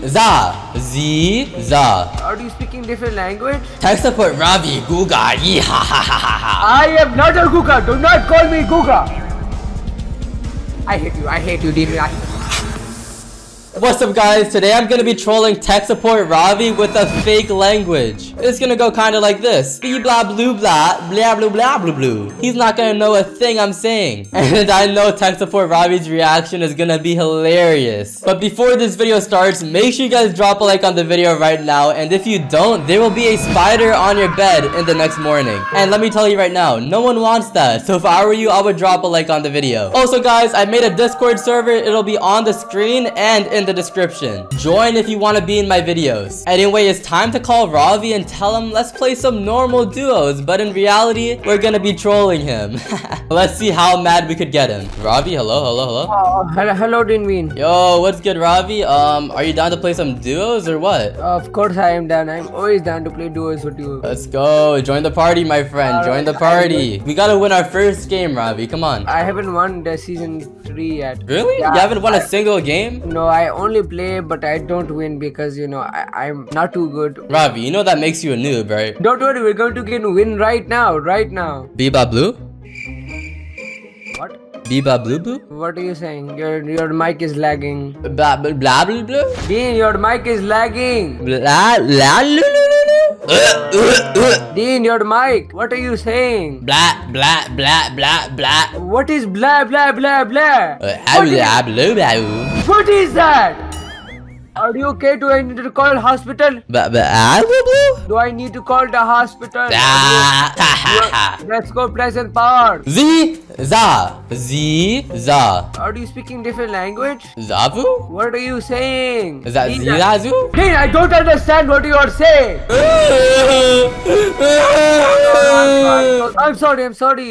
Za. Are you speaking different language? Tech support Ravi, Guga, yee ha ha ha ha ha. I am not a Guga. Do not call me Guga. I hate you, Demon. What's up guys, today I'm gonna be trolling tech support Ravi with a fake language. It's gonna go kinda like this. Bee blah blue blah, blah blah blah blah blue. He's not gonna know a thing I'm saying. And I know tech support Ravi's reaction is gonna be hilarious. But before this video starts, make sure you guys drop a like on the video right now. And if you don't, there will be a spider on your bed in the next morning. And let me tell you right now, no one wants that. So if I were you, I would drop a like on the video. Also guys, I made a Discord server. It'll be on the screen and in the description. Join if you want to be in my videos. Anyway, it's time to call Ravi and tell him let's play some normal duos, but in reality we're gonna be trolling him. Let's see how mad we could get him. Ravi, hello. Hello, Dinween. Yo, what's good, Ravi? Are you down to play some duos or what? Of course I am down. I'm always down to play duos with you. Let's go. Join the party, my friend. Join the party. We gotta win our first game, Ravi. Come on. I haven't won the season 3 yet. Really? Yeah, you haven't won a single game? No, I only play, but I don't win because, you know, I'm not too good. Ravi, you know that makes you a noob, right? Don't worry, we're going to get win right now. Biba Blue? What? Biba Blue Blue? What are you saying? Your mic is lagging. Blah blah blah blah blah? Dean, your mic is lagging. Blah blah Dean, your mic. What are you saying? Blah blah blah blah blah. What is blah blah blah blah? What is that? Are you okay? Do I need to call hospital? Do I need to call the hospital? Let's go Pleasant Park. Za. Are you speaking different language? Zavu? What are you saying? Is that Zazu? Dean, I don't understand what you are saying. I'm sorry.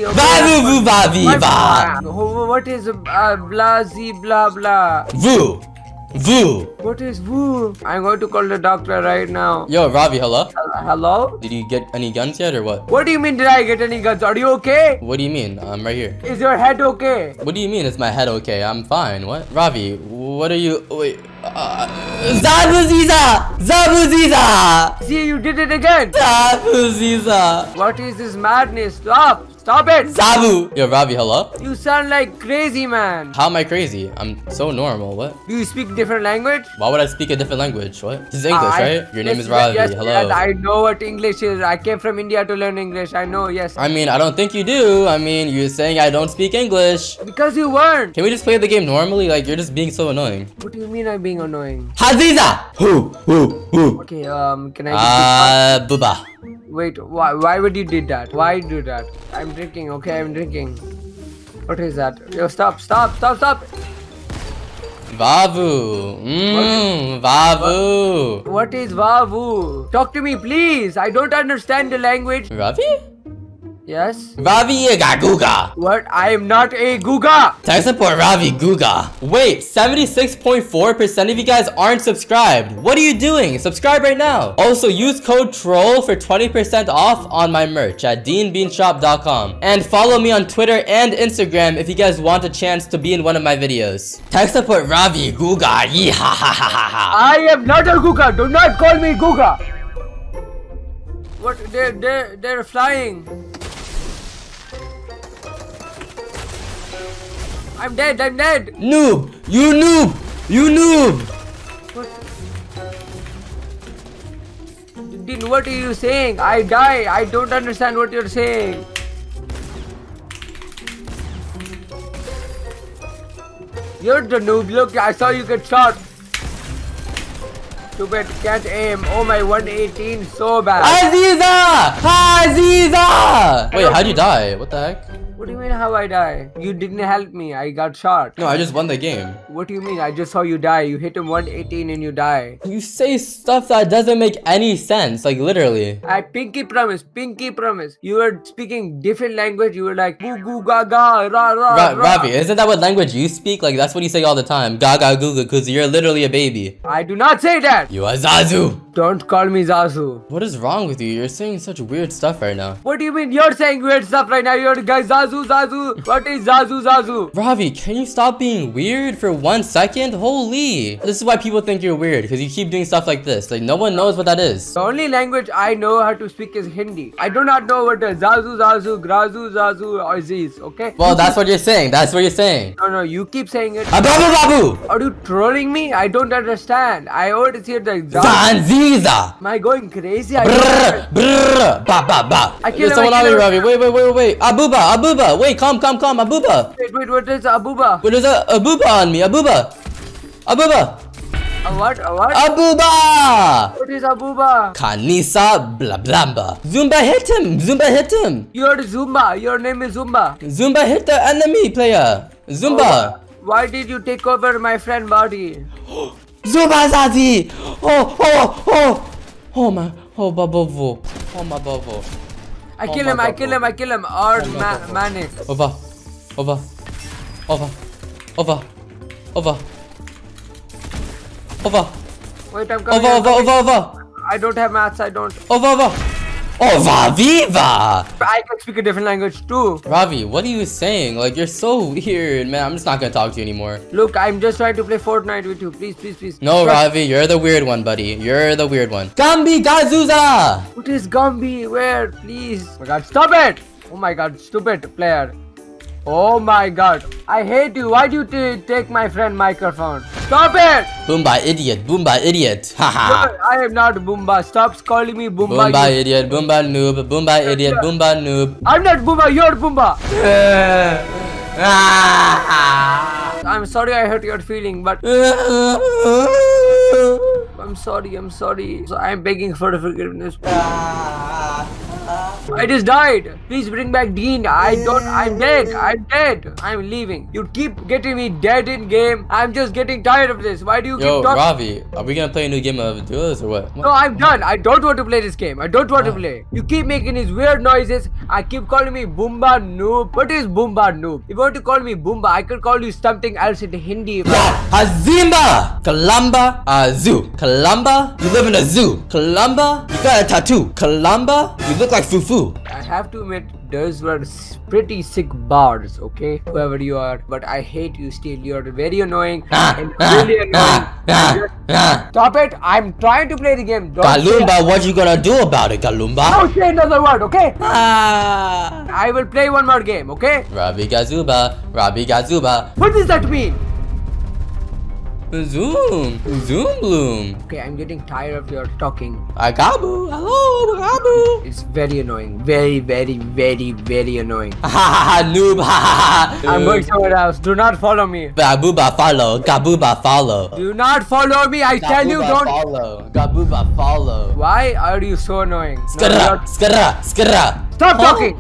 What is blah z blah blah? Vu. What is Vu? I'm going to call the doctor right now. Yo, Ravi, hello? Hello? Did you get any guns yet or what? What do you mean did I get any guns? Are you okay? What do you mean? I'm right here. Is your head okay? What do you mean is my head okay? I'm fine. What? Ravi, what are you... Wait. Zabuziza! See, you did it again. Zabuziza! What is this madness? Stop it! Zabu! Yo, Ravi, hello? You sound like crazy, man. How am I crazy? I'm so normal. What? Do you speak different language? Why would I speak a different language? What? This is English, right? Your name is Ravi. Hello. Yes, I know what English is. I came from India to learn English. I know, yes. I mean, I don't think you do. I mean, you're saying I don't speak English. Because you weren't. Can we just play the game normally? Like, you're just being so annoying. What do you mean I'm being annoying? Haziza! Who? Okay, can I get Buba. Wait, why would you did that? Why do that? I'm drinking, okay, I'm drinking. What is that? Yo, stop. Vavu. Vavu. What is Vavu? Talk to me, please. I don't understand the language. Ravi? Yes? Ravi Guga. What? I am not a Guga. Tech support Ravi Guga. Wait, 76.4% of you guys aren't subscribed. What are you doing? Subscribe right now. Also, use code TROLL for 20% off on my merch at deanbeanshop.com. And follow me on Twitter and Instagram if you guys want a chance to be in one of my videos. Tech support Ravi Guga. Yee ha ha ha ha ha. I am not a Guga. Do not call me Guga. What? They're flying. I'm dead. Noob! You noob! What? Dude, what are you saying? I die. I don't understand what you're saying. You're the noob. Look, I saw you get shot. Too bad, can't aim. Oh my, 118, so bad. Aziza! Wait, how'd you die? What the heck? What do you mean how I die? You didn't help me. I got shot. No, I just won the game. What do you mean? I just saw you die. You hit him 118 and you die. You say stuff that doesn't make any sense, like literally. I pinky promise. You were speaking different language. You were like goo goo ga ga ra ra. Ravi, isn't that what language you speak? Like that's what you say all the time. Gaga goo goo, because you're literally a baby. I do not say that. You are Zazu. Don't call me Zazu. What is wrong with you? You're saying such weird stuff right now. What do you mean you're saying weird stuff right now? You're the guy Zazu, Zazu. What is Zazu, Zazu? Ravi, can you stop being weird for 1 second? Holy. This is why people think you're weird, because you keep doing stuff like this. Like, no one knows what that is. The only language I know how to speak is Hindi. I do not know what is Zazu, Zazu, Grazu, Zazu, or Aziz, okay? Well, that's what you're saying. That's what you're saying. No, you keep saying it. Babu Babu! Are you trolling me? I don't understand. I already hear the Zanziza! Am I going crazy? Brrr, ba ba ba. There's someone on me, Ravi. Wait. Abuba. Wait, come. Abuba. Wait, what is Abuba? What is that? Abuba on me. Abuba. A what? Abuba! What is Abuba? Kanisa Blablamba. Zumba hit him. You're Zumba. Your name is Zumba. Zumba hit the enemy player. Zumba. Why did you take over my friend body? Zumba Zazi. Oh my. Oh babo. Oh my babo. I kill him. Or Manic. Over. Wait, I'm coming. Over. I don't have maths. I don't. Over. Viva! I can speak a different language too. Ravi, what are you saying? Like, you're so weird, man. I'm just not gonna talk to you anymore. Look, I'm just trying to play Fortnite with you. Please. No, Ravi, you're the weird one, buddy. You're the weird one. Gambi Gazuza! What is Gambi? Where? Please. Oh my god, stop it! Oh my god, stupid player. Oh my god. I hate you. Why do you take my friend microphone? Stop it! Boomba idiot. Haha. I am not Boomba. Stop calling me Boomba. Boomba idiot, Boomba noob, Boomba idiot, Boomba noob. I'm not Boomba, you're Boomba. I'm sorry I hurt your feeling, but I'm sorry. So I'm begging for forgiveness. I just died. Please bring back Dean. I'm dead. I'm leaving. You keep getting me dead in game. I'm just getting tired of this. Why do you keep talking? Yo, Ravi, are we gonna play a new game of duels or what? No, I'm done. I don't want to play this game. I don't want to play. You keep making these weird noises. I keep calling me Boomba noob. What is Boomba noob? If you want to call me Boomba, I could call you something else in Hindi. Hazimba! Kalamba, zoo. Kalamba, you live in a zoo. Kalamba, you got a tattoo. Kalamba, you look like Fufu. I have to admit, those were pretty sick bars, okay? Whoever you are, but I hate you still. You're very annoying and really annoying. Stop it! I'm trying to play the game. Galumba, what you gonna do about it, Galumba? Don't say another word, okay? I will play one more game, okay? Rabi Gazuba. What does that mean? Zoom bloom. Okay, I'm getting tired of your talking. Agabu, hello, Agabu. It's very annoying. Very annoying. Noob, I'm going somewhere else. Do not follow me. Gabuba follow. Do not follow me. I tell you, don't follow. Gabuba follow. Why are you so annoying? Skra. Stop talking.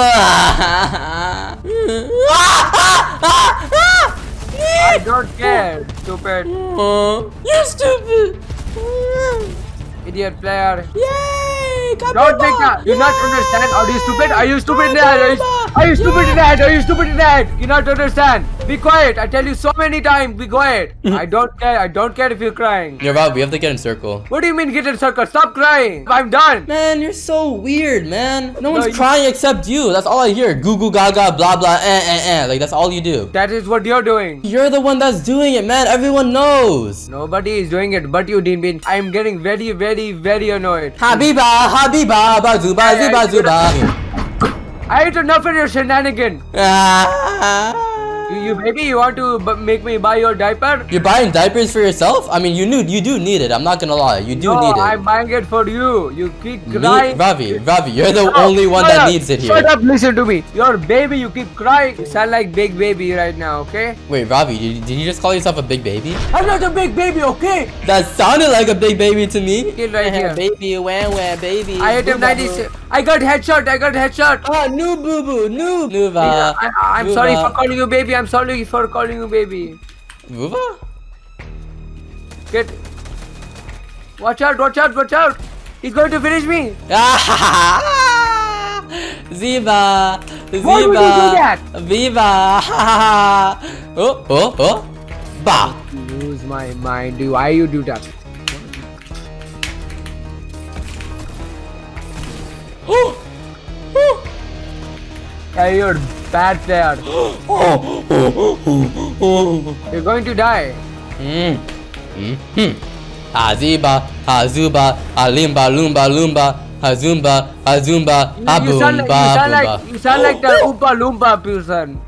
I don't care, stupid. You're stupid. Idiot player. Yay! Don't make that. You not understand? Are you stupid? Are you stupid in the head? Are you stupid in the head? Are you stupid in the head? You not understand? Be quiet. I tell you so many times. Be quiet. I don't care. I don't care if you're crying. You're right. We have to get in circle. What do you mean get in circle? Stop crying. I'm done. Man, you're so weird, man. No one's crying except you. That's all I hear. Goo goo gaga blah blah Like that's all you do. That is what you're doing. You're the one that's doing it, man. Everyone knows. Nobody is doing it but you, Dean Bean. I'm getting very annoyed. Habiba, bazuba. I had enough of your shenanigan. You baby, you want to make me buy your diaper? You're buying diapers for yourself? I mean, you do need it. I'm not gonna lie. You do need it. I'm buying it for you. You keep crying. Ravi, you're the only one that needs it here. Shut up, listen to me. You're a baby, you keep crying. You sound like big baby right now, okay? Wait, Ravi, did you just call yourself a big baby? I'm not a big baby, okay? That sounded like a big baby to me. Kill right here. Baby, wah, baby. I hit him 96. I got headshot. Noob, boo-boo, noob. I'm sorry for calling you baby. I'm sorry for calling you baby. Vuva? Get. Watch out. He's going to finish me. Ziba. Why would you do that? Viva. Oh. Bah. Lose my mind. Why you do that? Yeah, you're a bad player. You're going to die. Haziba, hazuba, alimba, lumba, lumba, hazumba, hazumba, aboomba. You sound like the Oompa Loompa person.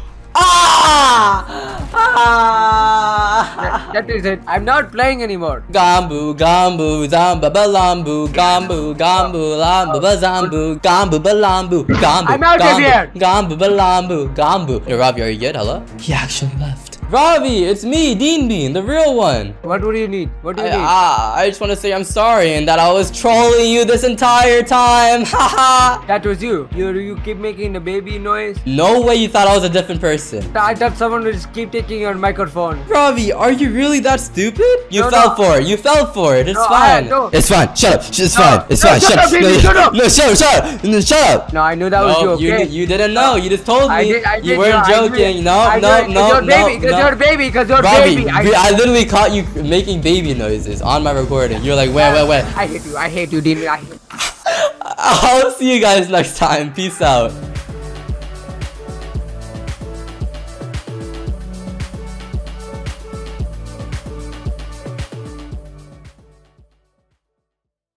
That is it. I'm not playing anymore. Gambu, gambu, zamba, balambu, gambu, gambu, lambu, bazambu, gambu, balambu, gambu. I'm out of here. Gambu, balambu, gambu. Hey, Ravi, are you good? Hello? He actually left. Ravi, it's me, Dean Bean, the real one. What do you need? What do you need? I just want to say I'm sorry and that I was trolling you this entire time. Haha. That was you. You keep making the baby noise. No way you thought I was a different person. I thought someone would just keep taking your microphone. Ravi, are you really that stupid? You No, fell no. for it. You fell for it. It's No, fine. no. It's fine. Shut up. It's fine. It's No, fine. shut up, baby, shut up. No, shut up. Shut up. No, shut up. No, I knew that was you, okay? You didn't know. You just told me. I did, you weren't joking. No. Because you're baby. Ravi, I literally caught you making baby noises on my recording. You're like, wait. I hate you, Dean. I'll see you guys next time. Peace out.